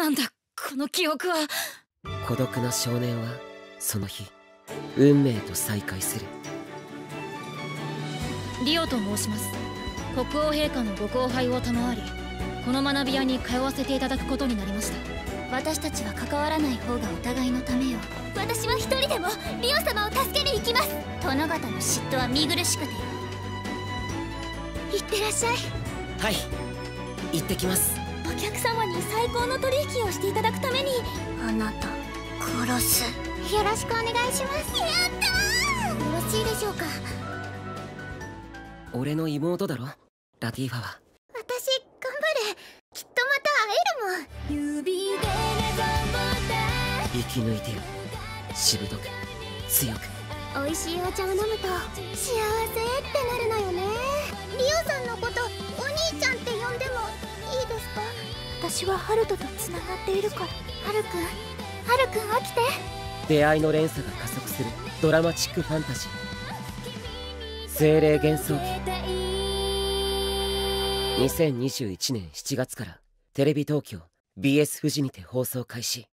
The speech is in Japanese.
なんだこの記憶は。 孤独な少年はその日運命と再会する。 リオと申します。国王陛下のご後輩を賜り、この学び屋に通わせていただくことになりました。 私たちは関わらない方がお互いのためよ。私は一人でもリオ様を助けに行きます。殿方の嫉妬は見苦しくて。いってらっしゃい。 はい、行ってきます。 お客様に最高の取引をしていただくためにあなた殺す。よろしくお願いします。やったー。よろしいでしょうか。 俺の妹だろラティファは。 私頑張る。きっとまた会えるもん。指で生き抜いてよ、しぶとく強く。 美味しいお茶を飲むと幸せってなるのよね。リオさんのことお兄ちゃんって呼んでもいいですか？私はハルトとつながっているから。ハルくん起きて。 出会いの連鎖が加速するドラマチックファンタジー、精霊幻想記。2021年7月からテレビ東京 BS フジにて放送開始。